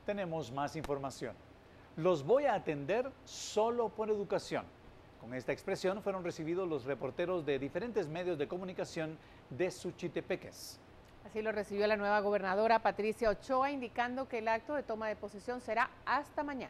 Tenemos más información. Los voy a atender solo por educación. Con esta expresión fueron recibidos los reporteros de diferentes medios de comunicación de Suchitepeques. Así lo recibió la nueva gobernadora Patricia Ochoa, indicando que el acto de toma de posesión será hasta mañana.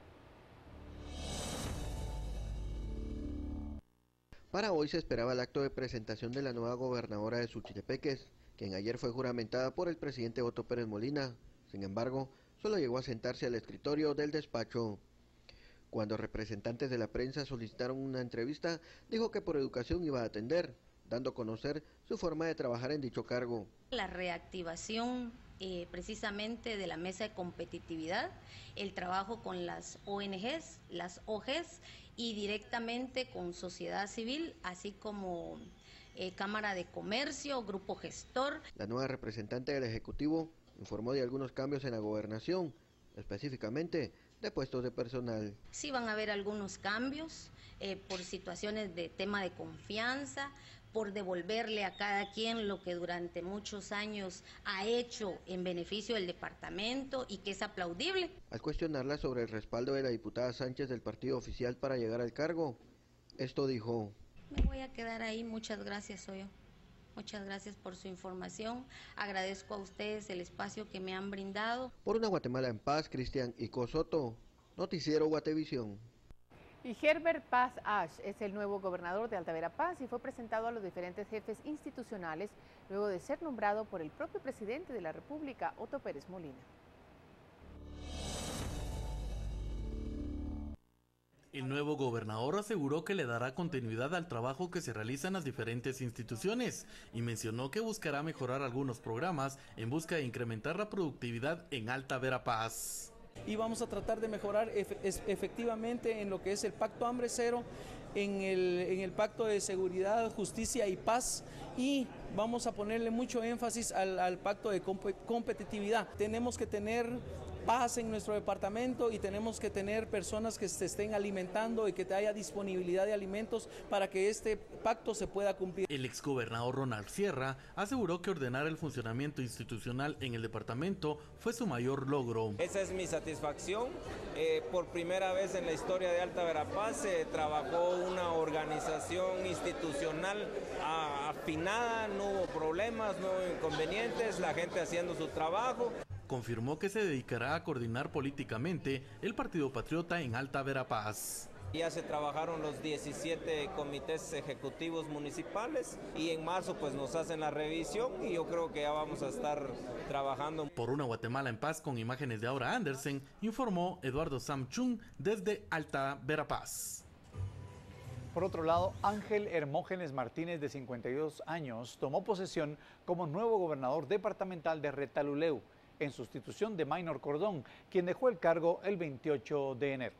Para hoy se esperaba el acto de presentación de la nueva gobernadora de Suchitepeques, quien ayer fue juramentada por el presidente Otto Pérez Molina. Sin embargo, solo llegó a sentarse al escritorio del despacho. Cuando representantes de la prensa solicitaron una entrevista, dijo que por educación iba a atender, dando a conocer su forma de trabajar en dicho cargo. La reactivación precisamente de la mesa de competitividad, el trabajo con las ONGs, las OGs y directamente con sociedad civil, así como Cámara de Comercio, Grupo Gestor. La nueva representante del Ejecutivo informó de algunos cambios en la gobernación, específicamente de puestos de personal. Sí van a haber algunos cambios por situaciones de tema de confianza, por devolverle a cada quien lo que durante muchos años ha hecho en beneficio del departamento y que es aplaudible. Al cuestionarla sobre el respaldo de la diputada Sánchez del partido oficial para llegar al cargo, esto dijo: me voy a quedar ahí, muchas gracias, soy yo. Muchas gracias por su información, agradezco a ustedes el espacio que me han brindado. Por una Guatemala en paz, Cristian Ico Soto, Noticiero Guatevisión. Y Herbert Paz Ash es el nuevo gobernador de Alta Verapaz y fue presentado a los diferentes jefes institucionales luego de ser nombrado por el propio presidente de la República, Otto Pérez Molina. El nuevo gobernador aseguró que le dará continuidad al trabajo que se realiza en las diferentes instituciones y mencionó que buscará mejorar algunos programas en busca de incrementar la productividad en Alta Verapaz. Y vamos a tratar de mejorar efectivamente en lo que es el Pacto Hambre Cero, en el Pacto de Seguridad, Justicia y Paz, y vamos a ponerle mucho énfasis al Pacto de Competitividad. Tenemos que tener paz en nuestro departamento y tenemos que tener personas que se estén alimentando y que haya disponibilidad de alimentos para que este pacto se pueda cumplir. El exgobernador Ronald Sierra aseguró que ordenar el funcionamiento institucional en el departamento fue su mayor logro. Esa es mi satisfacción. Por primera vez en la historia de Alta Verapaz se trabajó una organización institucional afinada, no hubo problemas, no hubo inconvenientes, la gente haciendo su trabajo. Confirmó que se dedicará a coordinar políticamente el Partido Patriota en Alta Verapaz. Ya se trabajaron los 17 comités ejecutivos municipales y en marzo pues nos hacen la revisión y yo creo que ya vamos a estar trabajando. Por una Guatemala en paz, con imágenes de Aura Andersen, informó Eduardo Samchung desde Alta Verapaz. Por otro lado, Ángel Hermógenes Martínez, de 52 años, tomó posesión como nuevo gobernador departamental de Retaluleu, en sustitución de Maynor Cordón, quien dejó el cargo el 28 de enero.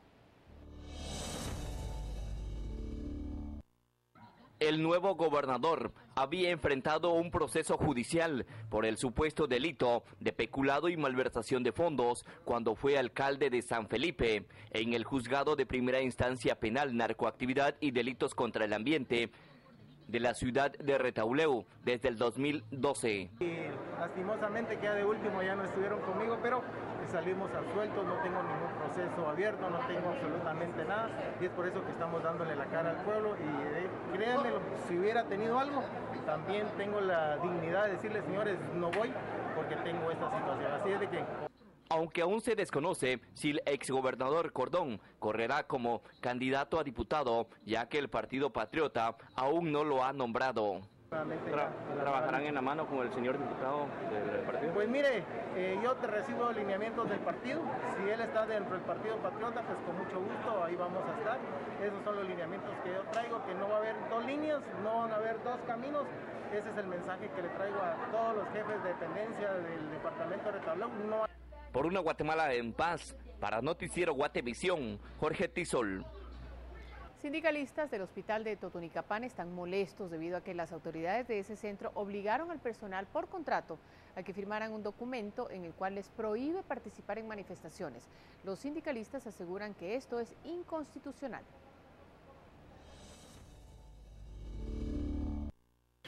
El nuevo gobernador había enfrentado un proceso judicial por el supuesto delito de peculado y malversación de fondos cuando fue alcalde de San Felipe en el juzgado de primera instancia penal, narcoactividad y delitos contra el ambiente de la ciudad de Retaluleu desde el 2012. Lastimosamente que ya de último ya no estuvieron conmigo, pero salimos absueltos, no tengo ningún proceso abierto, no tengo absolutamente nada y es por eso que estamos dándole la cara al pueblo y créanme, si hubiera tenido algo, también tengo la dignidad de decirles, señores, no voy porque tengo esta situación, así es de que... Aunque aún se desconoce si el exgobernador Cordón correrá como candidato a diputado, ya que el Partido Patriota aún no lo ha nombrado. ¿Trabajarán en la mano con el señor diputado del partido? Pues mire, yo te recibo lineamientos del partido, si él está dentro del Partido Patriota, pues con mucho gusto ahí vamos a estar. Esos son los lineamientos que yo traigo, que no va a haber dos líneas, no van a haber dos caminos. Ese es el mensaje que le traigo a todos los jefes de dependencia del departamento de Retaluleu. Por una Guatemala en paz, para Noticiero Guatevisión, Jorge Tisol. Sindicalistas del hospital de Totonicapán están molestos debido a que las autoridades de ese centro obligaron al personal por contrato a que firmaran un documento en el cual les prohíbe participar en manifestaciones. Los sindicalistas aseguran que esto es inconstitucional.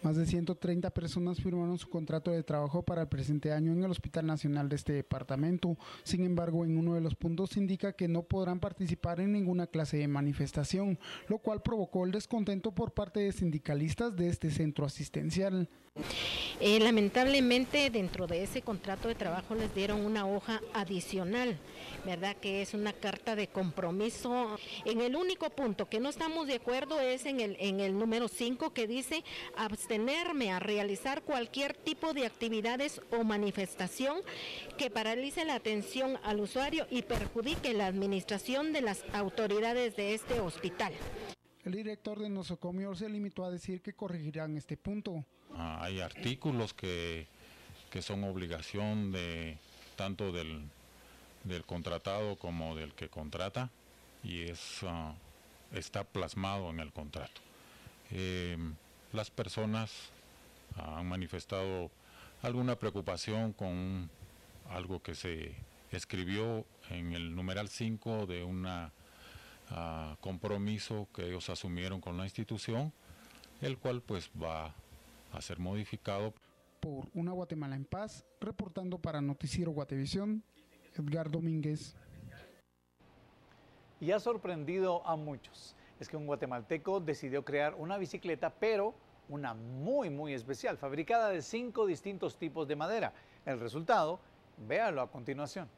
Más de 130 personas firmaron su contrato de trabajo para el presente año en el Hospital Nacional de este departamento. Sin embargo, en uno de los puntos indica que no podrán participar en ninguna clase de manifestación, lo cual provocó el descontento por parte de sindicalistas de este centro asistencial. Lamentablemente dentro de ese contrato de trabajo les dieron una hoja adicional, ¿verdad? Que es una carta de compromiso. En el único punto que no estamos de acuerdo es en el número 5, que dice abstenerme a realizar cualquier tipo de actividades o manifestación que paralice la atención al usuario y perjudique la administración de las autoridades de este hospital. El director de nosocomio se limitó a decir que corregirán este punto. Hay artículos que son obligación de tanto del contratado como del que contrata, y está plasmado en el contrato. Las personas han manifestado alguna preocupación con algo que se escribió en el numeral 5 de una compromiso que ellos asumieron con la institución, el cual pues va a ser modificado. Por Una Guatemala en Paz, reportando para Noticiero Guatevisión, Edgar Domínguez. Y ha sorprendido a muchos. Es que un guatemalteco decidió crear una bicicleta, pero una muy especial, fabricada de 5 distintos tipos de madera. El resultado, véalo a continuación.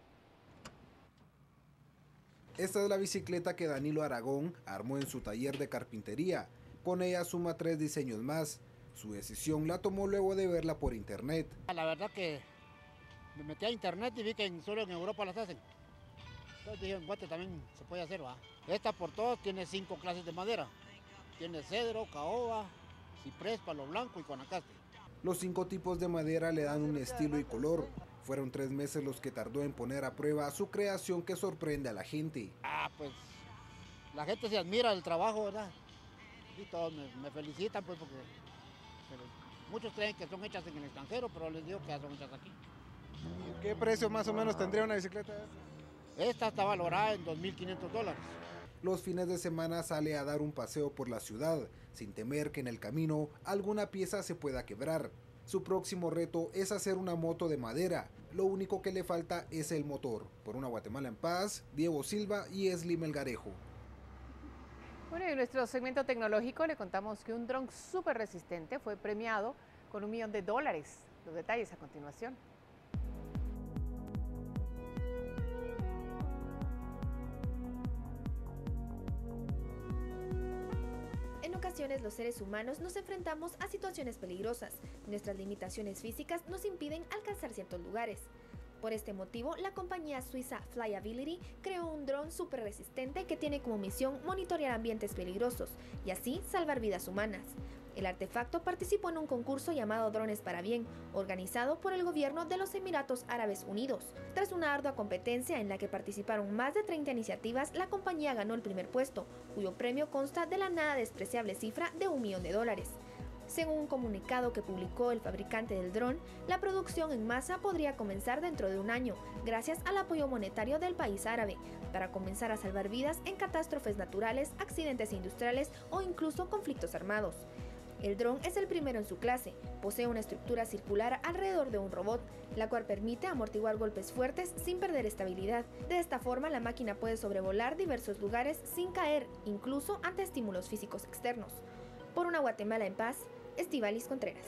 Esta es la bicicleta que Danilo Aragón armó en su taller de carpintería. Con ella suma 3 diseños más. Su decisión la tomó luego de verla por internet. La verdad que me metí a internet y vi que solo en Europa las hacen. Entonces dije, en Guate también se puede hacer, ¿va? Esta por todos tiene 5 clases de madera. Tiene cedro, caoba, ciprés, palo blanco y guanacaste. Los 5 tipos de madera le dan un estilo y color. Fueron 3 meses los que tardó en poner a prueba su creación, que sorprende a la gente. Pues la gente se admira del trabajo, ¿verdad? Y todos me felicitan, pues, porque muchos creen que son hechas en el extranjero, pero les digo que son hechas aquí. ¿Qué precio más o menos tendría una bicicleta? Esta está valorada en $2,500. Los fines de semana sale a dar un paseo por la ciudad, sin temer que en el camino alguna pieza se pueda quebrar. Su próximo reto es hacer una moto de madera. Lo único que le falta es el motor. Por Una Guatemala en Paz, Diego Silva y Esli Melgarejo. Bueno, y en nuestro segmento tecnológico le contamos que un dron súper resistente fue premiado con $1 millón. Los detalles a continuación. En ocasiones los seres humanos nos enfrentamos a situaciones peligrosas. Nuestras limitaciones físicas nos impiden alcanzar ciertos lugares. Por este motivo, la compañía suiza Flyability creó un dron súper resistente que tiene como misión monitorear ambientes peligrosos y así salvar vidas humanas. El artefacto participó en un concurso llamado Drones para Bien, organizado por el gobierno de los Emiratos Árabes Unidos. Tras una ardua competencia en la que participaron más de 30 iniciativas, la compañía ganó el primer puesto, cuyo premio consta de la nada despreciable cifra de $1 millón. Según un comunicado que publicó el fabricante del dron, la producción en masa podría comenzar dentro de un año, gracias al apoyo monetario del país árabe, para comenzar a salvar vidas en catástrofes naturales, accidentes industriales o incluso conflictos armados. El dron es el primero en su clase, posee una estructura circular alrededor de un robot, la cual permite amortiguar golpes fuertes sin perder estabilidad. De esta forma, la máquina puede sobrevolar diversos lugares sin caer, incluso ante estímulos físicos externos. Por Una Guatemala en Paz, Estivalis Contreras.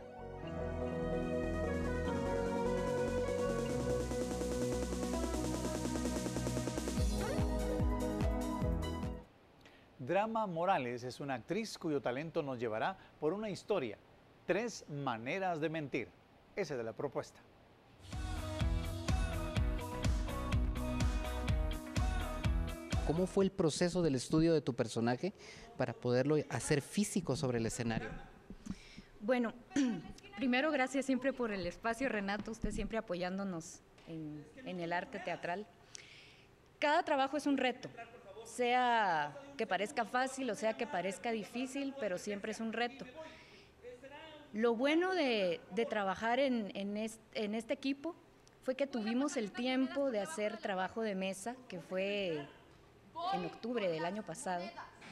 Drama Morales es una actriz cuyo talento nos llevará por una historia. 3 maneras de mentir. Esa es la propuesta. ¿Cómo fue el proceso del estudio de tu personaje para poderlo hacer físico sobre el escenario? Bueno, primero gracias siempre por el espacio, Renato, usted siempre apoyándonos en el arte teatral. Cada trabajo es un reto, sea que parezca fácil o sea que parezca difícil, pero siempre es un reto. Lo bueno de trabajar en este equipo fue que tuvimos el tiempo de hacer trabajo de mesa, que fue en octubre del año pasado,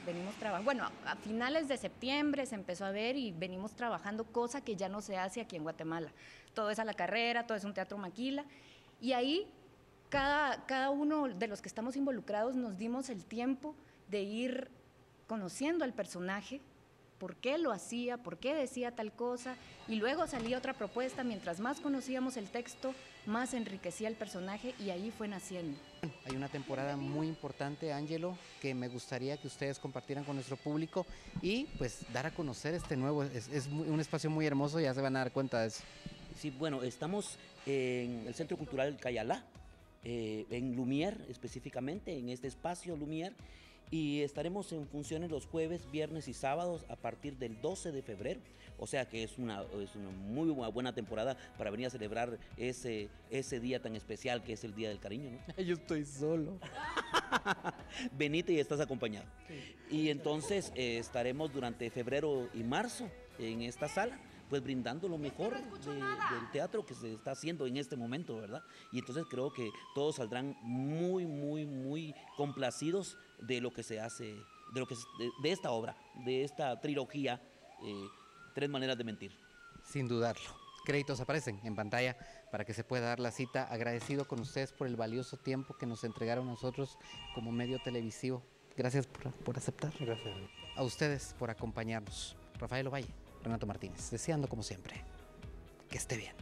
venimos trabajando. Bueno, a finales de septiembre se empezó a ver y venimos trabajando, cosa que ya no se hace aquí en Guatemala. Todo es a la carrera, todo es un teatro maquila, y ahí cada uno de los que estamos involucrados nos dimos el tiempo de ir conociendo al personaje, por qué lo hacía, por qué decía tal cosa, y luego salía otra propuesta. Mientras más conocíamos el texto, más enriquecía el personaje, y ahí fue naciendo. Hay una temporada muy importante, Ángelo, que me gustaría que ustedes compartieran con nuestro público y pues dar a conocer este nuevo, es un espacio muy hermoso, ya se van a dar cuenta de eso. Sí, bueno, estamos en el Centro Cultural Cayalá, en Lumière específicamente, en este espacio Lumière, y estaremos en funciones los jueves, viernes y sábados a partir del 12 de febrero, o sea que es una muy buena temporada para venir a celebrar ese día tan especial que es el Día del Cariño, ¿no? Yo estoy solo. Venite y estás acompañado. Sí. Y entonces estaremos durante febrero y marzo en esta sala, pues brindando lo mejor del teatro que se está haciendo en este momento, ¿verdad? Y entonces creo que todos saldrán muy complacidos de lo que se hace, de esta obra, de esta trilogía, Tres Maneras de Mentir. Sin dudarlo. Créditos aparecen en pantalla para que se pueda dar la cita. Agradecido con ustedes por el valioso tiempo que nos entregaron nosotros como medio televisivo. Gracias por aceptar. Gracias. A ustedes por acompañarnos. Rafael Ovalle, Renato Martínez, deseando como siempre que esté bien.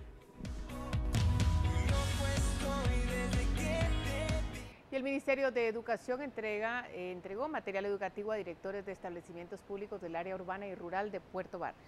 Y el Ministerio de Educación entregó material educativo a directores de establecimientos públicos del área urbana y rural de Puerto Barrios.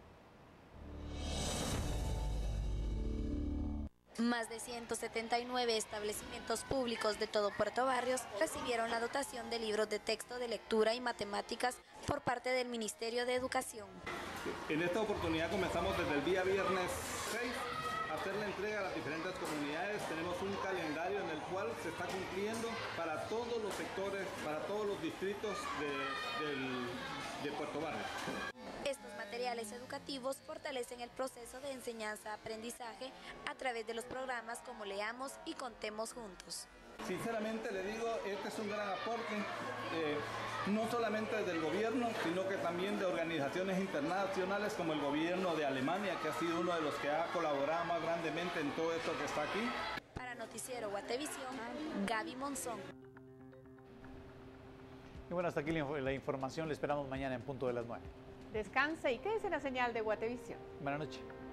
Más de 179 establecimientos públicos de todo Puerto Barrios recibieron la dotación de libros de texto de lectura y matemáticas por parte del Ministerio de Educación. En esta oportunidad comenzamos desde el día viernes 6 a hacer la entrega a las diferentes comunidades. Tenemos un calendario en el cual se está cumpliendo para todos los sectores, para todos los distritos de Puerto Barrios. Estos materiales educativos fortalecen el proceso de enseñanza-aprendizaje a través de los programas como Leamos y Contemos Juntos. Sinceramente le digo, este es un gran aporte, no solamente del gobierno, sino que también de organizaciones internacionales como el gobierno de Alemania, que ha sido uno de los que ha colaborado más grandemente en todo esto que está aquí. Para Noticiero Guatevisión, Gaby Monzón. Y bueno, hasta aquí la información. Le esperamos mañana en punto de las 9. Descanse y quédese en la señal de Guatevisión. Buenas noches.